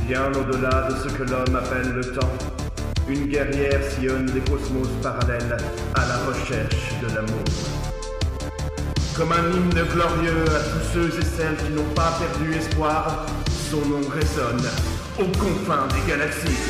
Bien au-delà de ce que l'homme appelle le temps, une guerrière sillonne des cosmos parallèles à la recherche de l'amour. Comme un hymne glorieux à tous ceux et celles qui n'ont pas perdu espoir, son nom résonne aux confins des galaxies.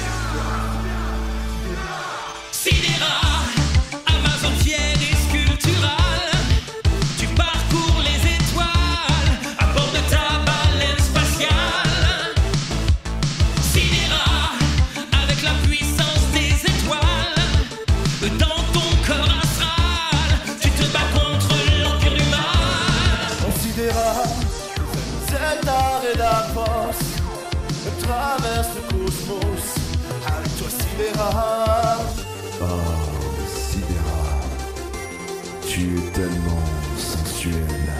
Sidera, Amazon fière et sculpturale, tu parcours les étoiles à bord de ta baleine spatiale. Sidera, avec la puissance des étoiles, dans ton corps astral, tu te bats contre l'empire du mal. Considéra, cette art et la force traverse le cosmos, avec toi Sidera. Oh, Sidera, tu es tellement sensuelle.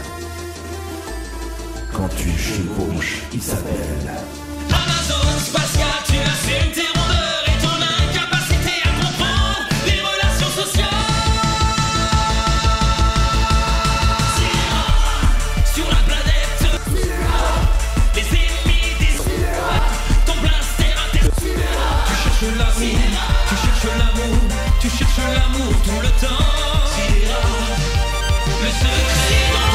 Quand tu chevauches Isabelle. Amazon spatiale, tu assumes tes rondeurs et ton incapacité à comprendre les relations sociales. Sidera, sur la planète. Sidera, les ennemis des Sidera, ton blaster à terre. Sidera, tu cherches l'amour, tu cherches l'amour, tu cherches l'amour tout le temps. Sidera, le secret est dans